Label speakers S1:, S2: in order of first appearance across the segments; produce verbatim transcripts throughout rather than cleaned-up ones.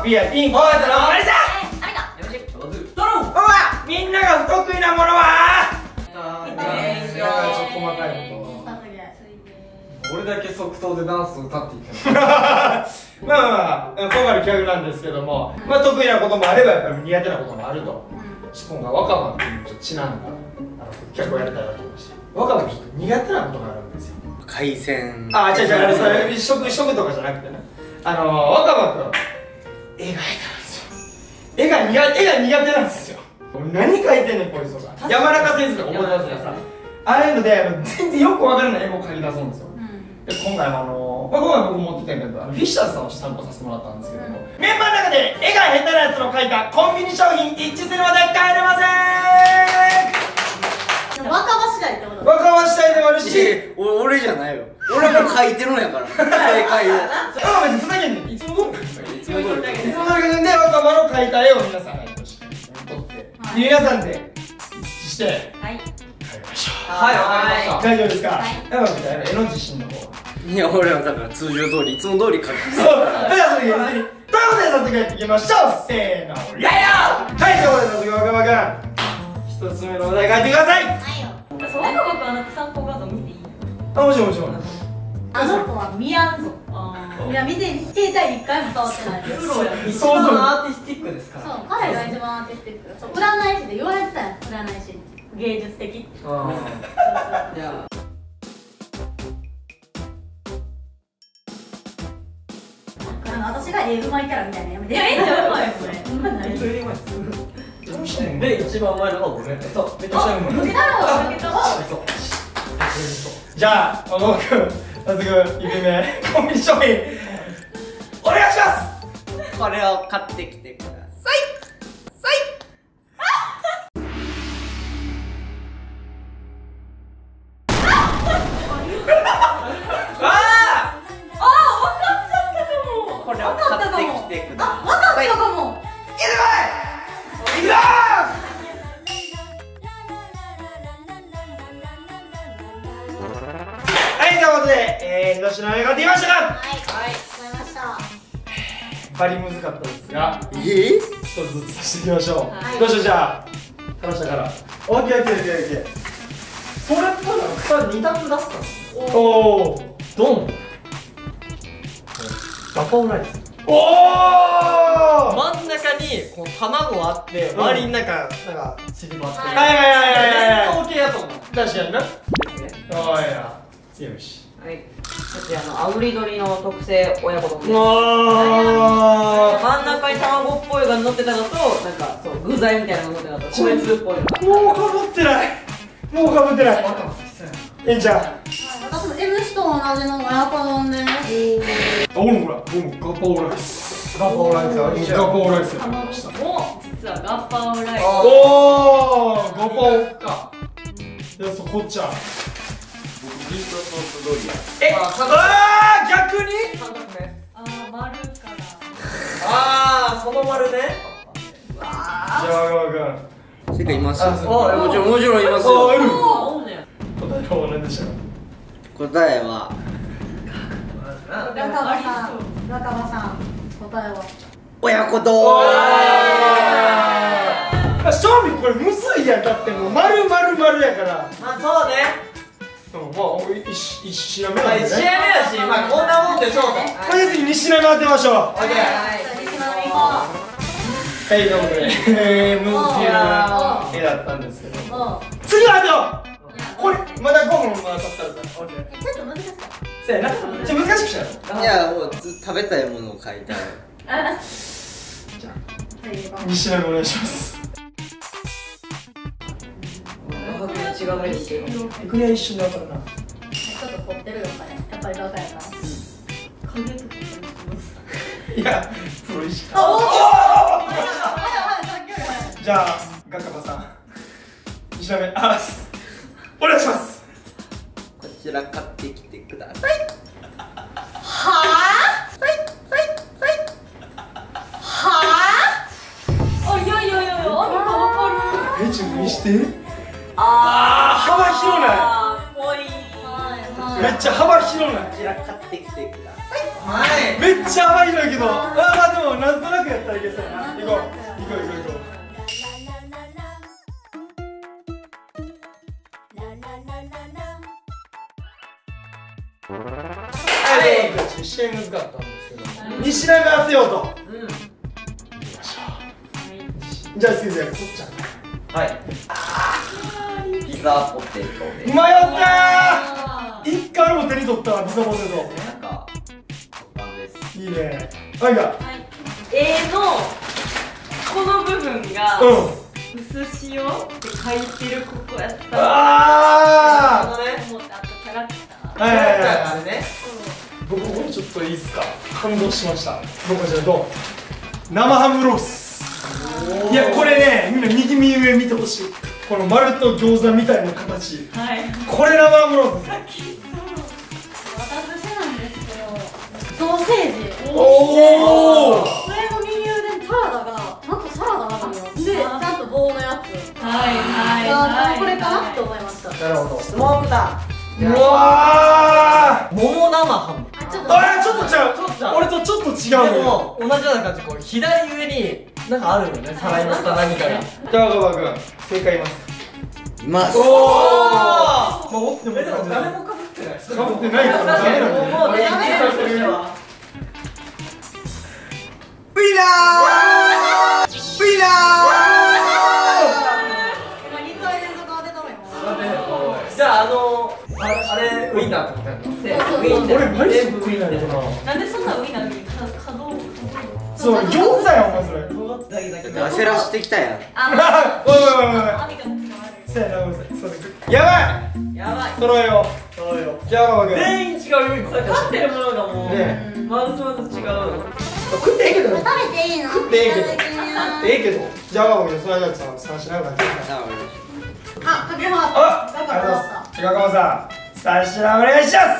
S1: ビアピン。おい、たら、おりさん。みんなが不得意なものは。ちょっと細かいこと。
S2: 俺だけ即答でダンスを歌っていけない。
S1: まあまあまあ、今回の企画なんですけども、まあ得意なこともあればやっぱり苦手なこともあると。今回若葉っていうのとちなんだ企画をやりたいなと思いまして、若葉に苦手なことがあるんですよ。
S3: 海鮮。
S1: ああ、違う違う、それ食食とかじゃなくてね、あの若葉君絵が下手なんですよ。絵が苦絵が苦手なんですよ。何描いてんねんこいつとか、山中先生とか思い出すからさ、ああいうので全然よくわからない絵を描き出すんですよ。で今回もあのまあ今回僕持ってたんだけど、あのフィッシャーズさんを参考させてもらったんですけども、メンバーの中で絵が下手なやつの描いたコンビニ商品一致するまで帰れません。
S4: 若葉次第ってこと。
S1: 若葉次第でもあるし、
S3: 俺じゃないよ。俺も書いてるんやから。正解を。
S1: あ、別にふざけんねん。いつも通り。いつも通り。いつも通りで若葉の描いた絵を皆さんが撮って、皆さんで一致して。はい。帰りましょう。
S2: はい、わかりました。
S1: 大丈夫ですか。山口さん、絵の自信の方は。
S3: いや、俺はだから通常通りいつも通り書く。
S1: そう。ではそれ別に。ということで早速やっていきましょう。せーの。やよ。はい、ということで早速若葉君、一つ目のお題書いてください。はいよ。
S4: そう、若葉君あの散歩画像見ていい？
S1: あ、もちろんもちろん。
S4: あの子は見やんぞ。いや見て携帯一回も触ってない。
S2: プロや。一番アーティスティックですから。
S4: そう、彼が一番アーティスティック。そう、占い師で言われてたやん。占い師芸術的。ああ。じゃあ。私が絵うまいキャラみたいなやめて。めっちゃうまいよそれ。うまい何？それうまい。
S2: で一番うまいのが俺。そう。めっちゃうまい。
S4: 抜けたろ抜けたろ。
S1: じゃあ、若葉君、早速いちめコンビニ商品お願いします。
S3: これを買ってきてください。さい。これを買ってきてください。
S4: わかったかも。
S1: いくぞいくぞ。はい、ということで、えー、一品目が出ましたか。はい、はい、
S4: 買いました。
S1: バリ難かったですが、
S3: えー、
S1: 一つずつさせていきましょう。
S4: はい、
S1: どうしよう、じゃあ話したからオッケーオッケーオッケーオッケー。
S2: それっぽいのがふたつだったんです。
S1: おお、
S2: ドンガパオライス。
S1: おお、
S2: 真ん中にこう卵あって周りになんかなんかチリバって
S1: はいはいはいはいはい、
S2: オーケーやと思う。
S1: 確かにな。おいや強いし。
S5: はい、こちらの炙り鶏の特製親子丼です。
S1: おお、
S5: 真ん中に卵っぽいのが乗ってたのと、なんかそう具材みたいなのが乗ってたのと米粒っぽいのが。
S1: もうかぶってない、もうかぶってない。えんちゃん、
S4: 私も M 氏と同じの親子丼です。
S1: あ、俺もほら、僕もガパオライス。
S2: ガパオライスあるじゃん。
S1: ガパオライス。
S4: 卵も実はガパオライス。
S1: おお、ガパオか。いや、そこっちゃ。
S3: ミートソースドリ
S1: え、ああ、逆に。
S4: あー、丸から。
S2: ああ、その丸ね。
S1: じゃあ、若葉
S3: ア。正解います。
S1: あ、
S3: もちろんもちろんいます
S1: 君。あ、いる。
S4: おんねん。
S1: 答えは何でしたか。
S3: 答えは
S4: 若葉さん、若葉さん、答えは。
S3: 親子丼。
S1: あ、正味これむずいやん。だってもう丸丸丸やから。
S2: まあそうね。
S1: まあ、一一品目
S2: まあ
S1: なんでね。
S2: 一試合目だし、まあこんなもんでしょうと。
S1: とりあえずに品目当てましょう。
S2: オッケー。
S1: はい、ということで、えー、むずいな絵だったんですけど。次は当てよう。これまだごふんまだ経ったるから。オッケー。
S4: ちょっと難しかった。
S1: せやな。じゃ難しくしたよ。
S3: いや、もう食べたいものを書いてある。
S1: じゃあに品目お願いします。
S5: 違うメニュー。
S1: クリア一瞬で分かるな。
S4: ちょっと凝ってるよ、これ。やっぱりバカやな。
S1: いや、プロ意識。じゃあ、ガカバさん。に品目、あ、お願いします。
S3: こちら買ってきてください。
S4: はぁ？さいさいさい。はぁ？あ、いやいやいやいや、あんたわかる。
S1: え、ちょっと見して。
S5: あ
S1: ー、幅広ない。
S5: あー、ぽい。
S1: めっちゃ幅広ない。
S3: こちら買ってきてください。
S2: はい。
S1: めっちゃ幅広いけど、あー、まあでもなんとなくやっ試合難かったんですけどに品目当てようと。
S5: うん
S1: じゃあ先生、こっちゃん。
S3: はいピザポテトで
S1: 迷ったー。一回も手に取ったわ、ピザポテ
S3: なんか食感です。
S1: ト。いいね。あいが。
S5: A のこの部分が
S1: うん。
S5: 薄塩って書いてるここやったら
S1: あ
S5: 思ったあとキャラクター
S1: あ。はいはいはい。
S2: あれね
S1: 僕もちょっといいっすか。感動しました。僕はじゃあどう。生ハムロース。いやこれね、みんな右右上見てほしい。この丸と餃子みたいな形。
S5: はい
S1: これ生ハムロース。
S4: 私なんですけどソーセージ
S1: おお。
S4: これの右腕にサラダがちゃんとサラダあるのよでちゃんと棒のやつ
S5: はいはい
S4: あ
S5: はい
S4: これかなって思いました
S2: なるほどスモークだ
S1: うわー。
S2: 桃生ハム
S4: あちょっと
S1: あれちょっと違う。俺とちょっと違う
S2: で
S1: のよ。
S2: も同じような感じでこう左上になんかあるよね皿に乗った何かが
S1: じゃあ、岡君、正解います。
S3: います
S1: おお。守ってもいい感じだね。
S2: かぶってない
S1: かぶってないからダメなんだよ。
S5: もうね
S4: ダメなんですよ
S3: ウィナーウィナ
S4: 今にかい連続当てたのよ
S2: じゃああのあれあれウインナーってことやんのでウインナー
S1: 俺マジそっくりなんだよな。
S5: なんでそんなウインナーに可動
S1: そう、餃子やん、お前それ。
S3: ー焦らしてきたやん
S4: あ
S1: おいおいおいおい。
S4: 網がつかまる
S1: せやな、ごめんなさい。それ。やばい。
S5: やばい
S1: 揃えよう。揃えよう。じゃあ、岡君。
S2: 全員違うよ今
S5: 勝ってるものがもう
S1: ね
S5: まずまず違う
S1: 食ってええけどね。
S4: 食べていいの
S1: 食ってええけど。食ってええけど。じゃあ、岡君、それじゃあさ、三品目なんて。
S4: あ、かけは
S1: あ、ありがとうございます。違うかもさん、三品お願いします。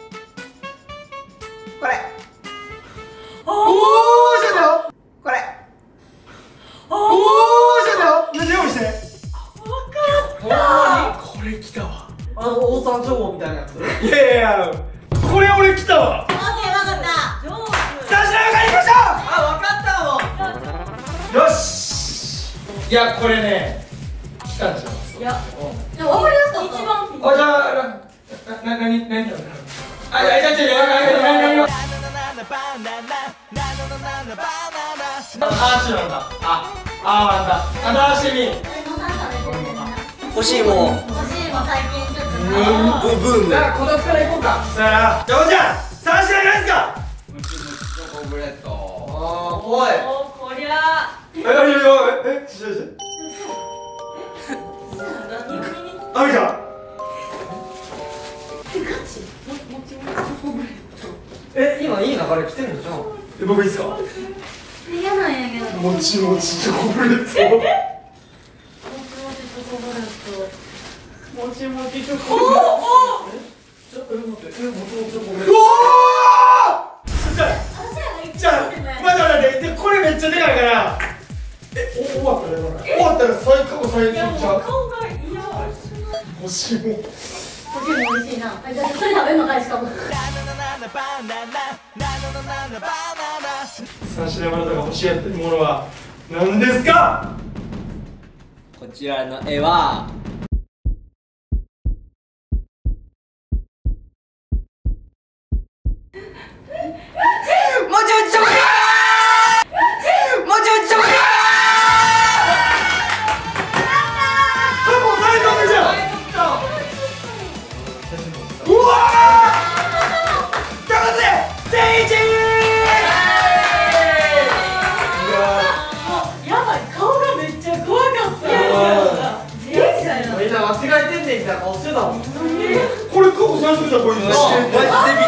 S3: これ
S1: おお、ちょっとよ。
S3: これ
S1: おお、ちょっとよ。何用意して。
S2: これ来たわあの大沢情報みたいなやつ
S1: いやいやいや、これ俺来たわ。
S4: オッケー、わかった
S5: 上手
S1: 三品目からいきまし
S2: あ分かったわ
S1: ょう。よし。いや、これね、来たんちゃいます。
S5: いや
S4: でも分かりやすかった
S5: 一番ピン
S1: あ、じゃあ、な、な、なに、なに、あ、いや、いや、いや、いや、いや、いや、いや、あ、違うんだ。あ、あ、なんだ。新しみ。
S3: 欲しいもん
S4: 欲しいも最近ちょっと
S3: ブブーム
S2: じゃあこたつから行こうか
S1: さあ、じゃあ、おじゃん、三品目なんですか。
S3: チョコブレッド
S2: あー怖い
S5: おこりゃ
S1: え、いやいや、え、え、ししし。あみちゃん。
S2: え今いい流れ来てるんでしょ
S1: え、僕いいですか。
S4: 嫌なんやけど
S1: もちもちチョコブレッド。
S4: もちもちチョコブレッド
S5: もちもちチョコ
S2: ちょっと待ってえもともとこれ
S1: うわー。じゃあ、
S4: 私らが一
S1: じゃあ、待って待って、で、これめっちゃでかいから。え、お、終わったね、これ。終わったら、最過去最
S5: いやもう
S1: 速ちゃう。
S5: 顔が嫌
S1: 欲しいもん。
S4: 欲しいも美味しいなあじゃあそれ食べるのかいしかも
S1: 三品目の方が欲しがってるものは何ですか。
S3: こちらの絵はもちもちチョコもちもちチョコ
S1: 過去最速じゃん。うわー。ということで、全員チーム。
S5: やばい顔がめっちゃ怖かった
S1: いや
S5: 人生やな
S2: みんな間違えてんねんみたいな顔してたもん
S1: これ過去最速じゃん、こいつ。
S3: マジでびっ